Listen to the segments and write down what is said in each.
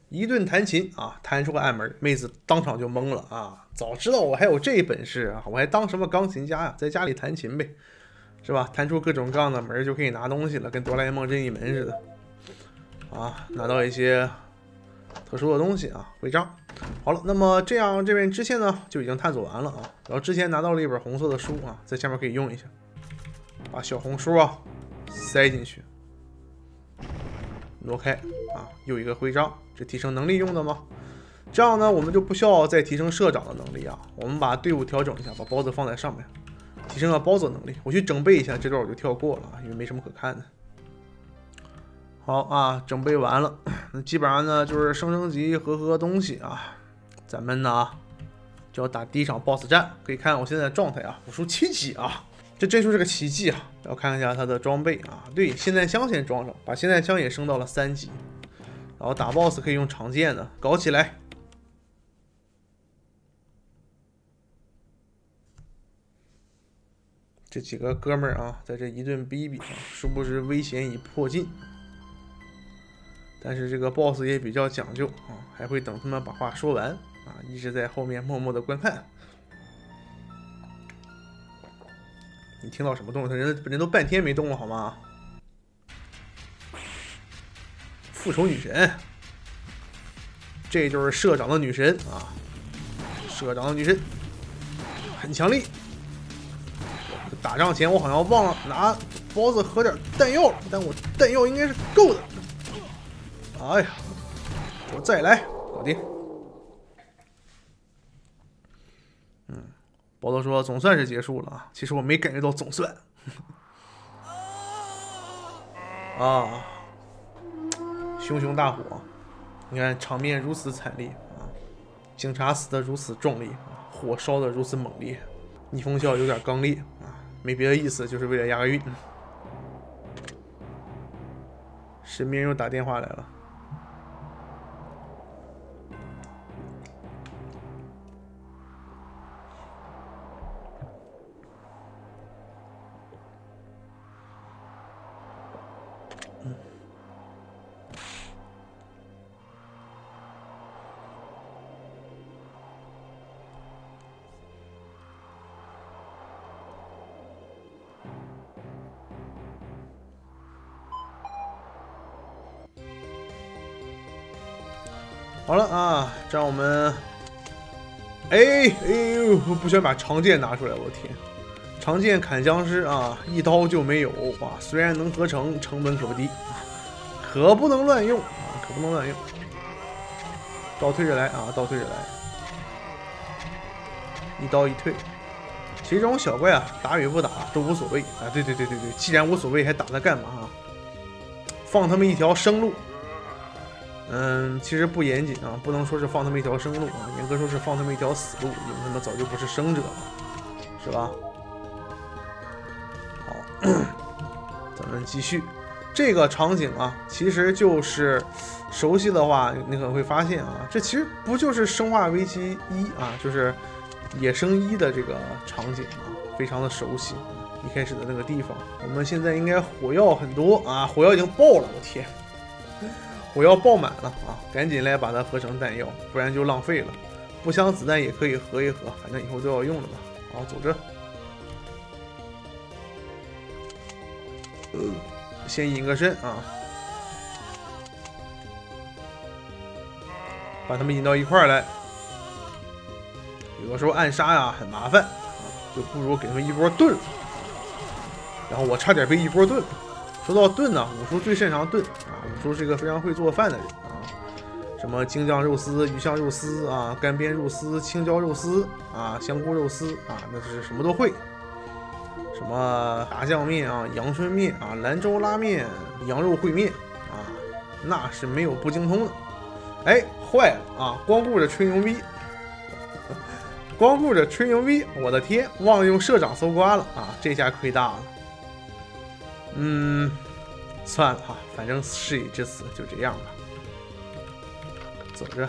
一顿弹琴啊，弹出个暗门，妹子当场就懵了啊！早知道我还有这本事啊，我还当什么钢琴家呀？在家里弹琴呗，是吧？弹出各种各样的门就可以拿东西了，跟哆啦 A 梦任意门似的啊！拿到一些特殊的东西啊，徽章。好了，那么这样这边支线呢就已经探索完了啊。然后之前拿到了一本红色的书啊，在下面可以用一下，把小红书啊塞进去，挪开啊，又一个徽章，这提升能力用的吗？这样呢，我们就不需要再提升社长的能力啊。我们把队伍调整一下，把包子放在上面，提升了包子能力。我去整备一下这段，我就跳过了，因为没什么可看的。好啊，整备完了，那基本上呢就是升级和东西啊。咱们呢就要打第一场 BOSS 战，可以看我现在的状态啊，武术7级啊，这真是个奇迹啊！要看一下他的装备啊，对，霰弹枪先装上，把霰弹枪也升到了3级，然后打 BOSS 可以用长剑的，搞起来！这几个哥们儿啊，在这一顿逼逼啊，殊不知危险已迫近。但是这个 BOSS 也比较讲究啊，还会等他们把话说完啊，一直在后面默默的观看。你听到什么动静？人都半天没动了好吗？复仇女神，这就是社长的女神啊！社长的女神很强力。打仗前我好像忘了拿包子喝点弹药了，但我弹药应该是够的。哎呀，我再来，搞定。包子说总算是结束了啊，其实我没感觉到总算。啊，熊熊大火，你看场面如此惨烈啊，警察死得如此壮烈啊，火烧得如此猛烈，逆风笑有点刚烈啊，没别的意思，就是为了押个韵。身边又打电话来了。好了啊，这样我们，哎呦，不喜欢把长剑拿出来，我天，长剑砍僵尸啊，一刀就没有啊！虽然能合成，成本可不低，可不能乱用啊，可不能乱用。倒退着来啊，倒退着来，一刀一退。其实这种小怪啊，打与不打都无所谓啊。对，既然无所谓，还打它干嘛啊？放他们一条生路。其实不严谨啊，不能说是放他们一条生路啊，严格说是放他们一条死路，因为他们早就不是生者了，是吧？好，咱们继续。这个场景啊，其实就是熟悉的话，你可能会发现啊，这其实不就是《生化危机1》啊，就是野生1的这个场景啊，非常的熟悉。一开始的那个地方，我们现在应该火药很多啊，火药已经爆了，我天！火药爆满了啊！赶紧来把它合成弹药，不然就浪费了。步枪子弹也可以合一合，反正以后都要用了嘛。好，走着。先隐个身啊，把他们引到一块儿来。有的时候暗杀呀很麻烦啊，就不如给他们一波盾。然后我差点被一波盾。说到盾呢，武叔最擅长盾啊，武叔是一个非常会做饭的人啊，什么京酱肉丝、鱼香肉丝啊、干煸肉丝、青椒肉丝啊、香菇肉丝啊，那是什么都会。什么炸酱面啊、阳春面啊、兰州拉面、羊肉烩面啊，那是没有不精通的。哎，坏了啊！光顾着吹牛逼，光顾着吹牛逼，我的天，忘了用社长搜刮了啊！这下亏大了。算了哈，反正事已至此，就这样吧。走着。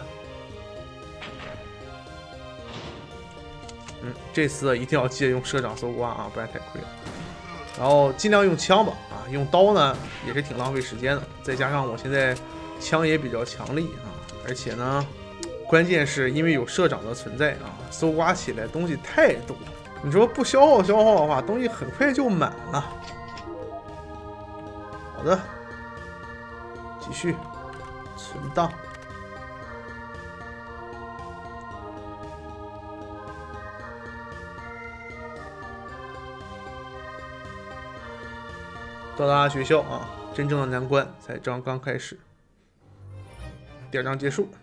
这次一定要记得用社长搜刮啊，不然太亏了。然后尽量用枪吧啊，用刀呢也是挺浪费时间的。再加上我现在枪也比较强力啊， 而且呢，关键是因为有社长的存在啊，搜刮起来东西太多。你说不消耗的话，东西很快就满了。好的，继续存档。到达学校啊，真正的难关才刚开始。第2章结束。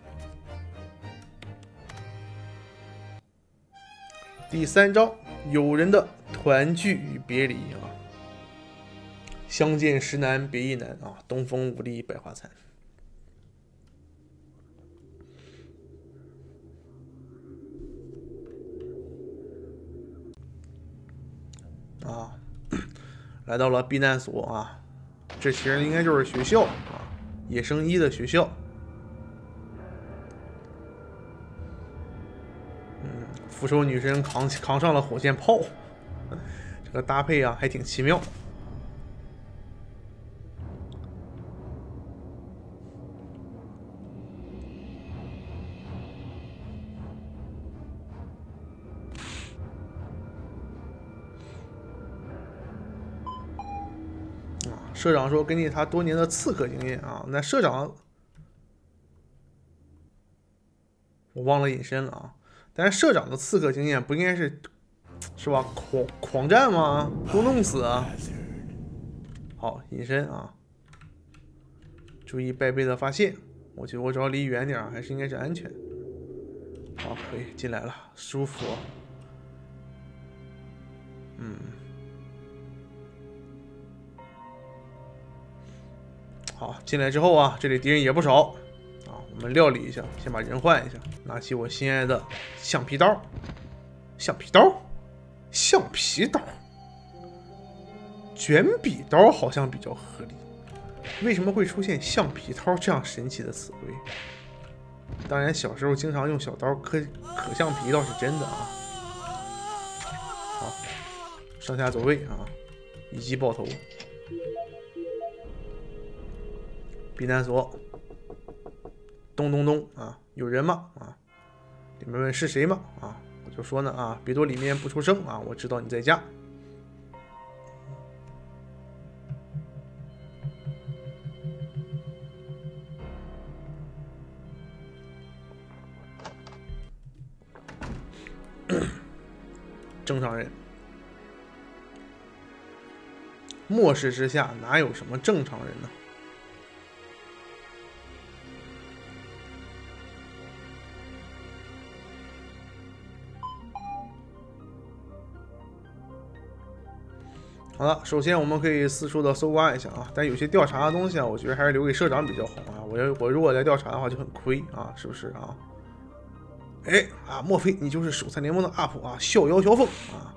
第3章，友人的团聚与别离啊。相见时难别亦难啊，东风无力百花残。啊，来到了避难所啊，这其实应该就是学校啊，野生一的学校。复仇女神扛上了火箭炮，这个搭配啊还挺奇妙。社长说根据他多年的刺客经验啊，那社长我忘了隐身了啊，但是社长的刺客经验不应该是吧？狂战吗？都弄死啊！好，隐身啊，注意败贝的发现。我觉得我只要离远点，还是应该是安全。好，可以进来了，舒服。好，进来之后啊，这里敌人也不少啊，我们料理一下，先把人换一下，拿起我心爱的橡皮刀，橡皮刀，卷笔刀好像比较合理。为什么会出现橡皮刀这样神奇的词汇？当然，小时候经常用小刀磕橡皮倒是真的啊。好，上下走位啊，一击爆头。避难所，咚咚咚啊，有人吗？啊，里面问是谁吗？啊，我就说呢啊，别躲里面不出声啊，我知道你在家。正常人，末世之下哪有什么正常人呢？好了，首先我们可以四处的搜刮一下啊，但有些调查的东西啊，我觉得还是留给社长比较好啊。我如果来调查的话就很亏啊，是不是啊？哎啊，莫非你就是手残联盟的 UP 啊？逍遥小凤啊！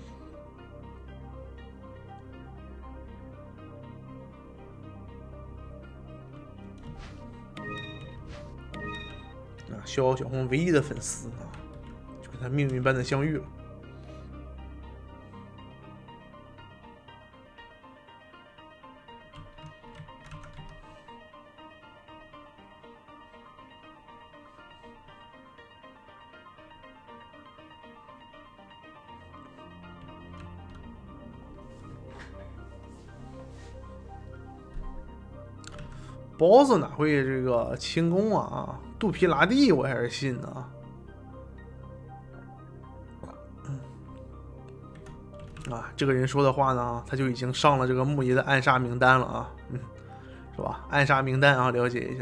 逍遥小凤唯一的粉丝啊，就跟他命运般的相遇了。包子哪会这个轻功啊？肚皮拉地我还是信的啊。啊，这个人说的话呢，他就已经上了这个木爷的暗杀名单了啊，是吧？暗杀名单啊，了解一下。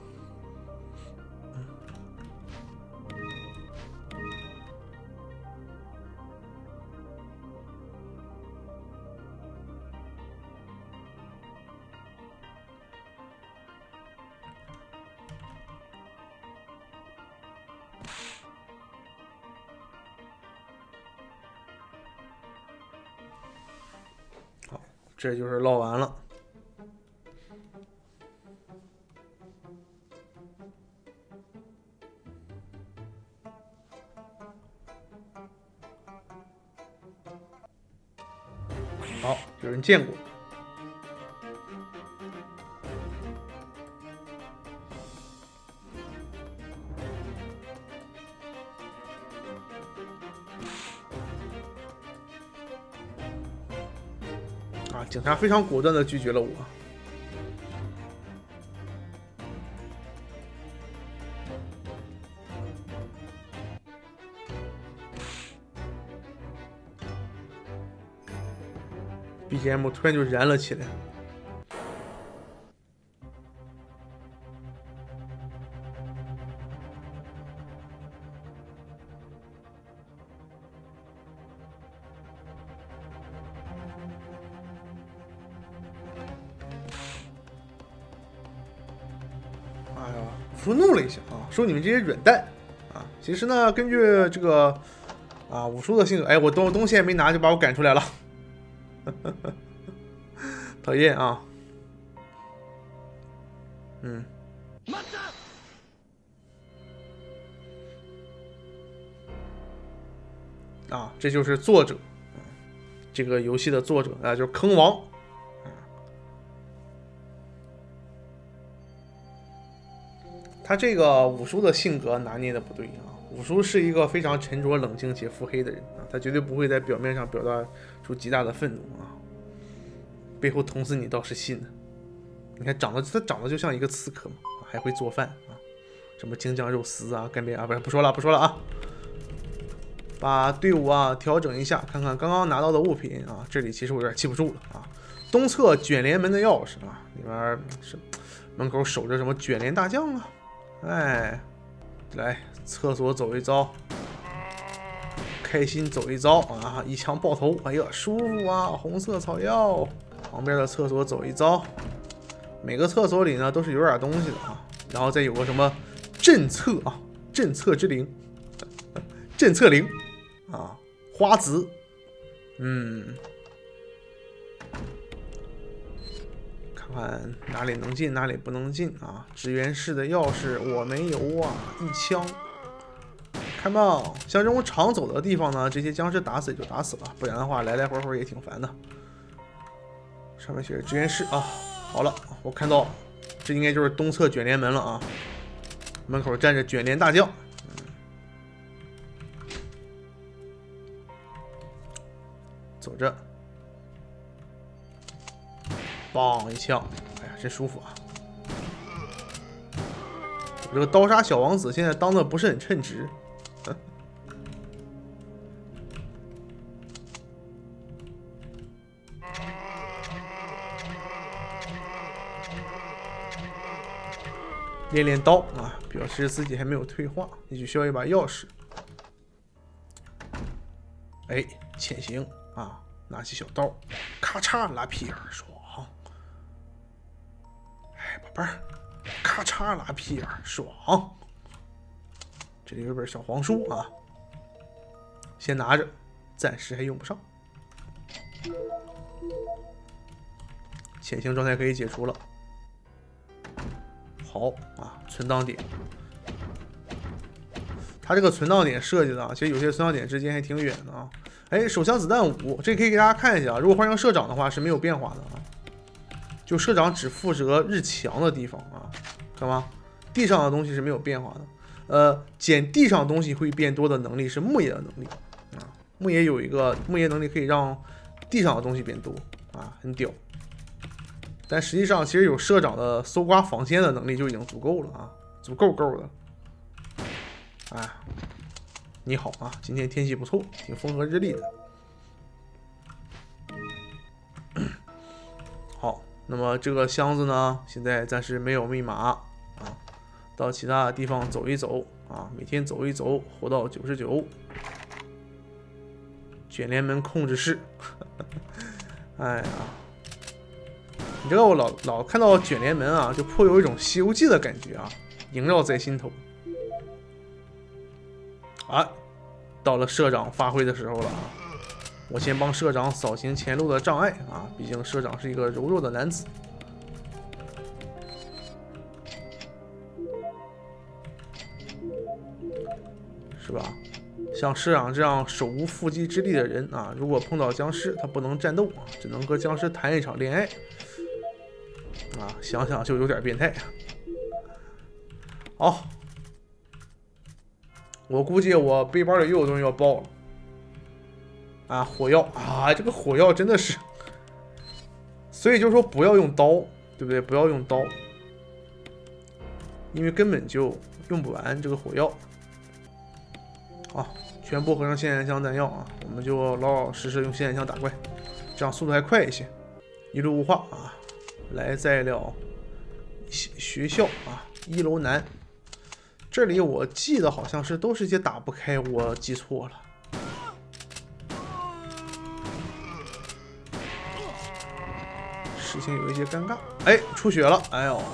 这就是唠完了。好，有人见过。 啊，警察非常果断的拒绝了我。BGM 突然就燃了起来。哎呀，武叔怒了一下啊，说你们这些软蛋啊！其实呢，根据这个啊武叔的性格，哎，我东西也没拿就把我赶出来了。讨厌啊！啊，这就是作者，这个游戏的作者啊，就是坑王。他这个武叔的性格拿捏的不对啊，武叔是一个非常沉着冷静且腹黑的人啊，他绝对不会在表面上表达出极大的愤怒啊，背后捅死你倒是信的。你看他长得就像一个刺客嘛，还会做饭啊，什么京酱肉丝啊，干煸啊，不说了啊。把队伍啊调整一下，看看刚刚拿到的物品啊，这里其实我有点记不住了啊。东侧卷帘门的钥匙啊，里面是门口守着什么卷帘大将啊？哎，来厕所走一遭，开心走一遭啊！一枪爆头，哎呀，舒服啊！红色草药，旁边的厕所走一遭，每个厕所里呢都是有点东西的啊。然后再有个什么震测啊，震测之灵，震测灵啊，花籽，看哪里能进，哪里不能进啊！职员室的钥匙我没有啊，一枪。看吧，像这种常走的地方呢，这些僵尸打死也就打死了，不然的话来来回回也挺烦的。上面写着职员室啊，好了，我看到这应该就是东侧卷帘门了啊，门口站着卷帘大将。走着。梆一枪，哎呀，真舒服啊！我这个刀杀小王子现在当的不是很称职。练练刀啊，表示自己还没有退化，也就需要一把钥匙。哎，潜行啊，拿起小刀，咔嚓拉屁眼爽。哎，宝贝儿，咔嚓拉屁眼爽。这里有本小黄书啊，先拿着，暂时还用不上。潜行状态可以解除了。好啊，存档点，它这个存档点设计的啊，其实有些存档点之间还挺远的啊。哎，手枪子弹5，这可以给大家看一下。如果换成社长的话是没有变化的啊，就社长只负责日墙的地方啊，看吗？地上的东西是没有变化的。捡地上东西会变多的能力是木野的能力啊，木野有一个木野能力可以让地上的东西变多啊，很屌。但实际上，其实有社长的搜刮房间的能力就已经足够了啊，足够的。哎，你好啊，今天天气不错，挺风和日丽的。好，那么这个箱子呢，现在暂时没有密码啊，到其他的地方走一走啊，每天走一走，活到99。卷帘门控制室，哎呀。你知道我老看到卷帘门啊，就颇有一种《西游记》的感觉啊，萦绕在心头。啊，到了社长发挥的时候了啊！我先帮社长扫清前路的障碍啊，毕竟社长是一个柔弱的男子。是吧？像社长这样手无缚鸡之力的人啊，如果碰到僵尸，他不能战斗啊，只能和僵尸谈一场恋爱。啊，想想就有点变态。好，我估计我背包里又有东西要爆了。啊，火药啊，这个火药真的是所以就说不要用刀，对不对？不要用刀，因为根本就用不完这个火药。啊，全部合成霰弹枪弹药啊，我们就老老实实用霰弹枪打怪，这样速度还快一些。一路无话啊，来在了学校啊，1楼南。这里我记得好像是都是一些打不开，我记错了。事情有一些尴尬，哎，出血了，哎呦！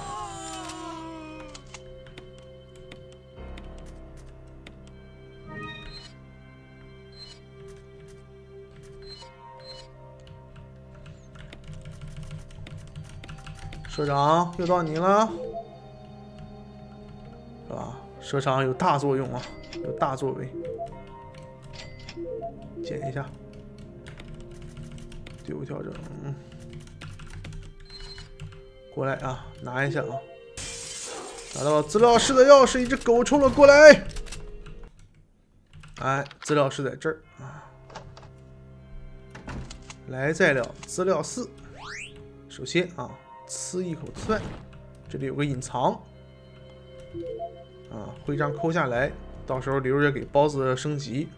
社长，又到你了，是吧？社长有大作用啊，有大作为。捡一下，丢调整。过来啊，拿一下啊！拿到资料室的钥匙，一只狗冲了过来。哎，资料室在这儿啊。来在了资料室。首先啊，呲一口刺外，这里有个隐藏啊，徽章抠下来，到时候留着给包子升级。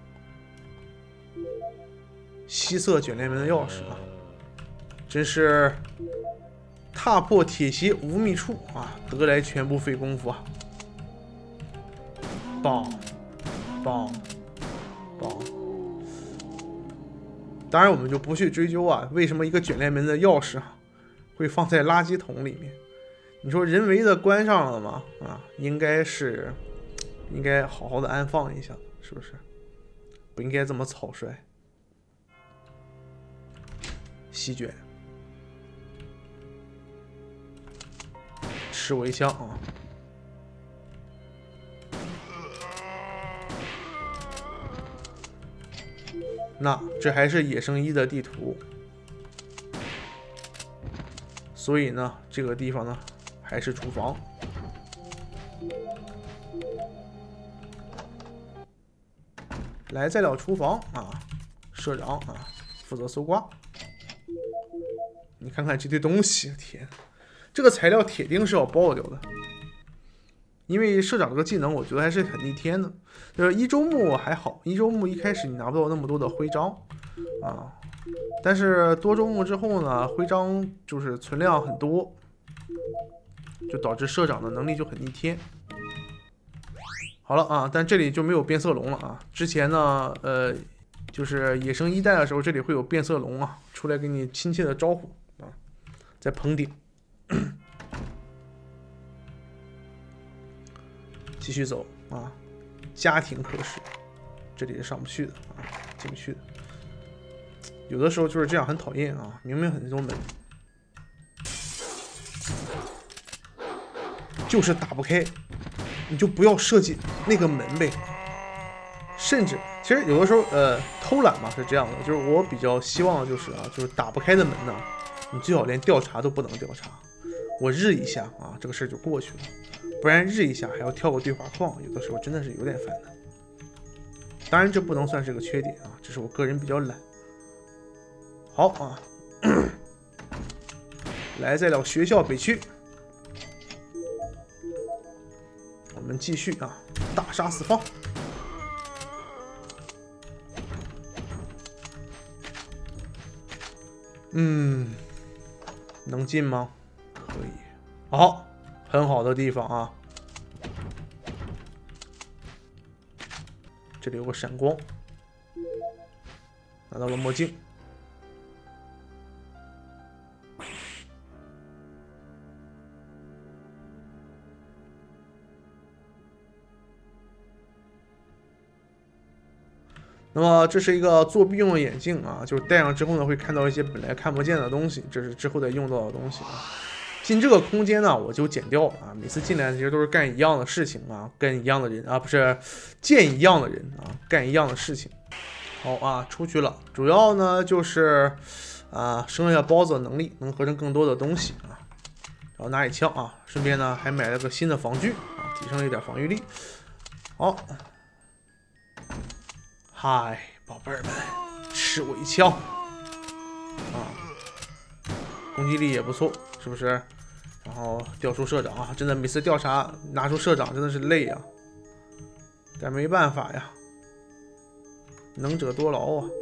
西侧卷帘门的钥匙啊，真是踏破铁鞋无觅处啊，得来全不费工夫啊！棒，棒，棒！当然，我们就不去追究啊，为什么一个卷帘门的钥匙会放在垃圾桶里面？你说人为的关上了吗？啊，应该好好的安放一下，是不是？不应该这么草率。席卷，吃我一枪啊！那这还是野生一的地图，所以呢，这个地方呢还是厨房。来在了厨房啊，社长啊负责搜刮。你看看这堆东西，天，这个材料铁定是要爆掉的。因为社长这个技能，我觉得还是很逆天的。就是一周目还好，一周目一开始你拿不到那么多的徽章啊，但是多周目之后呢，徽章就是存量很多，就导致社长的能力就很逆天。好了啊，但这里就没有变色龙了啊。之前呢，就是野生一代的时候，这里会有变色龙啊，出来给你亲切的招呼啊，在棚顶。继续走啊，家庭科室，这里是上不去的啊，进不去的。有的时候就是这样，很讨厌啊！明明很多门，就是打不开，你就不要设计那个门呗。甚至，其实有的时候，偷懒嘛是这样的，就是我比较希望就是打不开的门呢，你最好连调查都不能调查，我日一下啊，这个事儿就过去了。不然日一下还要跳个对话框，有的时候真的是有点烦的。当然这不能算是个缺点啊，只是我个人比较懒。好啊，来在了学校北区，我们继续啊，大杀四方。能进吗？可以。好。很好的地方啊，这里有个闪光，拿到了墨镜。那么这是一个作弊用的眼镜啊，就是戴上之后呢，会看到一些本来看不见的东西，这是之后再用到的东西啊。进这个空间呢，我就剪掉了啊！每次进来其实都是干一样的事情啊，跟一样的人啊，不是见一样的人啊，干一样的事情。好啊，出去了，主要呢就是升一下包子的能力，能合成更多的东西啊。然后拿起枪啊，顺便呢还买了个新的防具啊，提升了一点防御力。好，嗨，宝贝儿们，吃我一枪啊！ 攻击力也不错，是不是？然后调出社长啊，真的每次调查拿出社长真的是累呀，但没办法呀，能者多劳啊。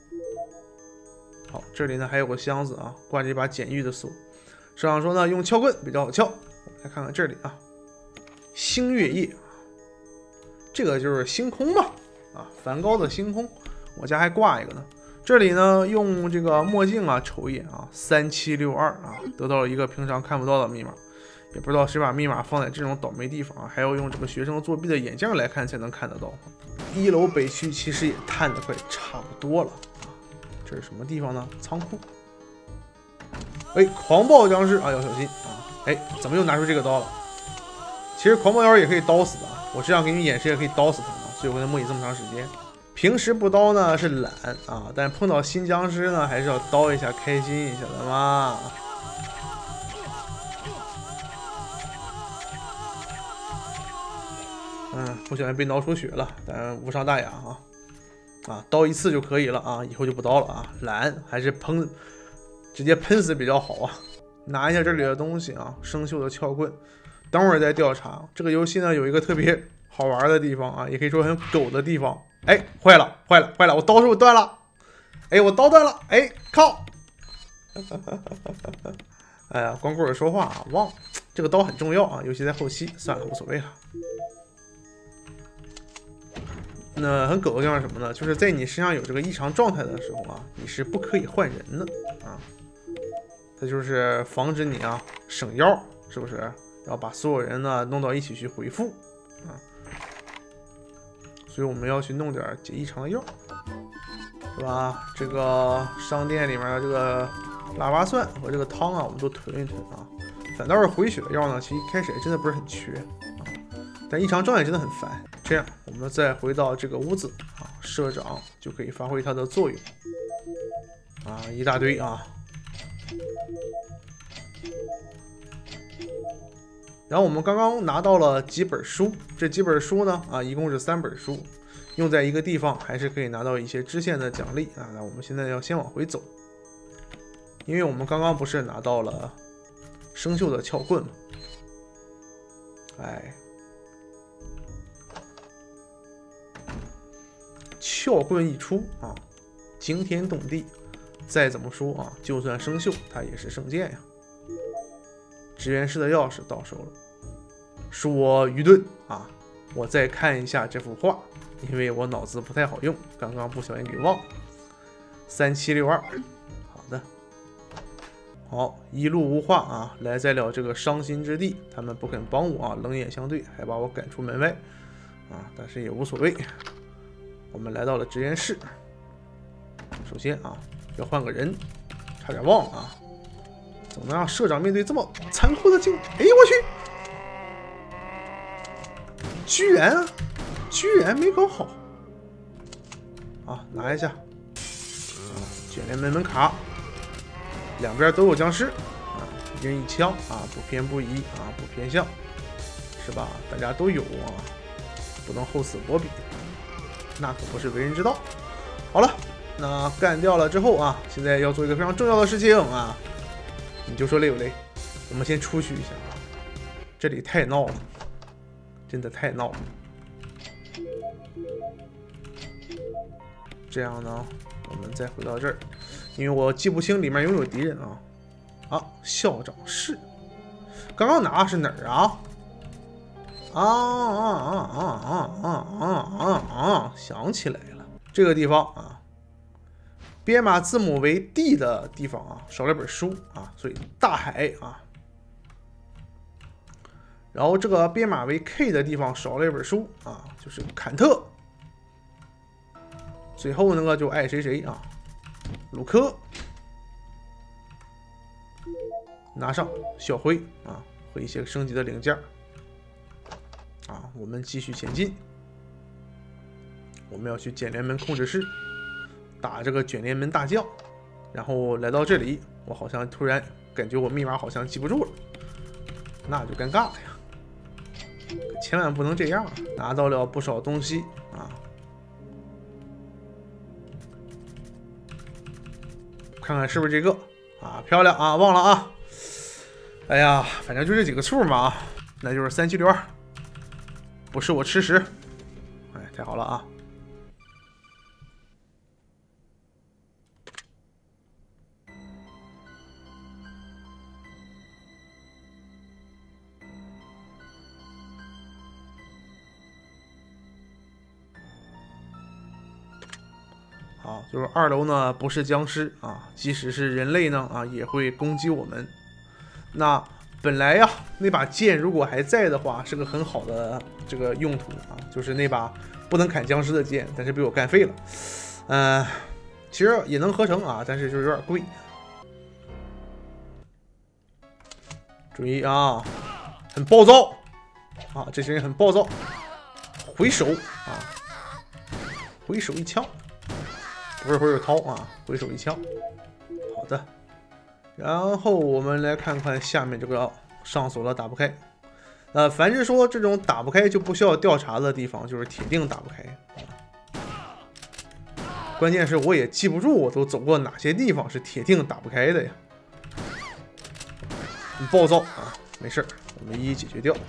好，这里呢还有个箱子啊，挂着一把简玉的锁。社长说呢，用撬棍比较好撬。我们来看看这里啊，星月夜，这个就是星空嘛，啊，梵高的星空，我家还挂一个呢。这里呢，用这个墨镜啊瞅一眼啊，3762啊，得到了一个平常看不到的密码，也不知道谁把密码放在这种倒霉地方啊，还要用这个学生作弊的眼镜来看才能看得到。1楼北区其实也探得快差不多了啊，这是什么地方呢？仓库。哎，狂暴僵尸啊，要小心啊！哎，怎么又拿出这个刀了？其实狂暴僵尸也可以刀死的，我这样给你演示也可以刀死他们，所以我才磨叽这么长时间。平时不刀呢是懒啊，但碰到新僵尸呢还是要刀一下，开心一下的嘛。不小心被挠出血了，但无伤大雅啊，刀一次就可以了啊，以后就不刀了啊，懒还是直接喷死比较好啊。拿一下这里的东西啊，生锈的撬棍，等会儿再调查。这个游戏呢有一个特别好玩的地方啊，也可以说很狗的地方。哎，坏了，我刀是不是断了？哎，我刀断了，哎，靠！哎呀，光顾着说话啊，忘了这个刀很重要啊，尤其在后期。算了，无所谓了。那很狗的地方是什么呢？就是在你身上有这个异常状态的时候啊，你是不可以换人的啊。它就是防止你啊省药，是不是？然后把所有人呢弄到一起去回复啊。所以我们要去弄点解异常的药，是吧？这个商店里面的这个腊八蒜和这个汤啊，我们都囤一囤啊。反倒是回血的药呢，其实一开始也真的不是很缺啊，但异常状态真的很烦。这样，我们再回到这个屋子啊，社长就可以发挥它的作用啊，一大堆啊。然后我们刚刚拿到了几本书，这几本书呢啊，一共是3本书，用在一个地方还是可以拿到一些支线的奖励啊。那我们现在要先往回走，因为我们刚刚不是拿到了生锈的撬棍吗？哎，撬棍一出啊，惊天动地。再怎么说啊，就算生锈，它也是圣剑呀。职员室的钥匙到手了，恕我愚钝啊！我再看一下这幅画，因为我脑子不太好用，刚刚不小心给忘了。3762，好的，好，一路无话啊，来在了这个伤心之地，他们不肯帮我啊，冷眼相对，还把我赶出门外啊，但是也无所谓。我们来到了职员室，首先啊，要换个人，差点忘了啊。怎么能让社长面对这么残酷的境？哎，我去！居然没搞好啊！拿一下卷帘门卡，两边都有僵尸啊，一人一枪啊，不偏不倚啊，不偏向，是吧？大家都有啊，不能厚此薄彼，那可不是为人之道。好了，那干掉了之后啊，现在要做一个非常重要的事情啊。你就说累不累？我们先出去一下啊！这里太闹了，真的太闹了。这样呢，我们再回到这儿，因为我记不清里面有没有敌人啊。啊，校长室，刚刚拿的是哪儿啊？想起来了，这个地方啊。编码字母为 D 的地方啊，少了一本书啊，所以大海啊。然后这个编码为 K 的地方少了一本书啊，就是坎特。最后那个就爱谁谁啊，鲁克。拿上小灰啊和一些升级的零件啊，我们继续前进。我们要去卷帘门控制室。打这个卷帘门大将，然后来到这里，我好像突然感觉我密码好像记不住了，那就尴尬了呀！可千万不能这样啊！拿到了不少东西啊，看看是不是这个啊，漂亮啊，忘了啊。哎呀，反正就这几个处嘛，那就是376，不是我吃屎。哎，太好了啊！好，就是2楼呢不是僵尸啊，即使是人类呢啊也会攻击我们。那本来呀那把剑如果还在的话，是个很好的这个用途啊，就是那把不能砍僵尸的剑，但是被我干废了。其实也能合成啊，但是就是有点贵。注意啊，很暴躁啊，这些人很暴躁。回手啊，回手一枪。不是回手掏啊，回手一枪。好的，然后我们来看看下面这个上锁了打不开。凡是说这种打不开就不需要调查的地方，就是铁定打不开。关键是我也记不住我都走过哪些地方是铁定打不开的呀。很暴躁啊，没事，我们一一解决掉。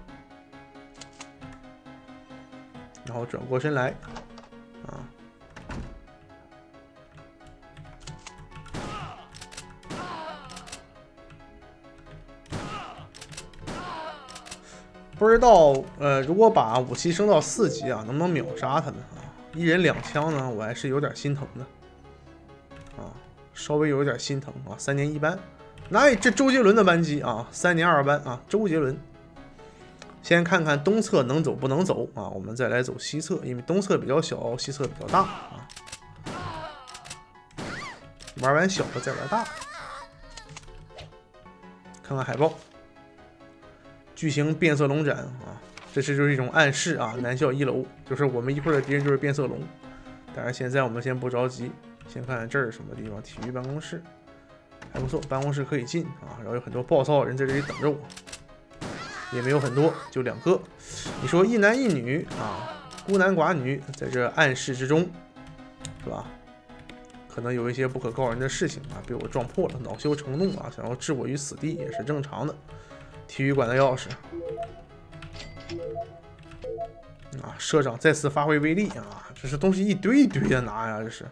然后转过身来啊。不知道如果把武器升到4级啊，能不能秒杀他们啊？一人2枪呢，我还是有点心疼的啊，稍微有点心疼啊。3年1班，那这周杰伦的班级啊，3年2班啊，周杰伦。先看看东侧能走不能走啊，我们再来走西侧，因为东侧比较小，西侧比较大啊。玩完小的再玩大。看看海报。巨型变色龙斩啊，这就是一种暗示啊。南校1楼就是我们一会儿的敌人就是变色龙，但是现在我们先不着急，先看看这是什么地方。体育办公室还不错，办公室可以进啊，然后有很多暴躁的人在这里等着我，也没有很多，就2个。你说一男一女啊，孤男寡女，在这暗示之中，是吧？可能有一些不可告人的事情啊，被我撞破了，恼羞成怒啊，想要置我于死地也是正常的。体育馆的钥匙啊，社长再次发挥威力啊！这是东西一堆一堆的拿呀，这是。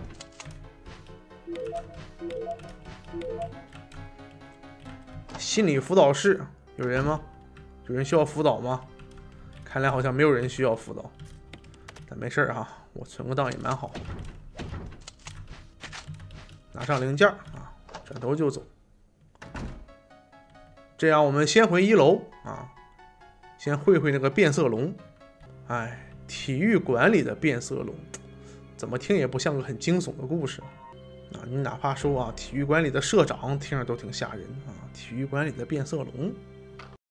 心理辅导室有人吗？有人需要辅导吗？看来好像没有人需要辅导，但没事啊，我存个档也蛮好。拿上零件啊，转头就走。这样我们先回1楼啊，先会会那个变色龙。哎，体育馆里的变色龙，怎么听也不像个很惊悚的故事啊！你哪怕说啊，体育馆里的社长听着都挺吓人啊，体育馆里的变色龙。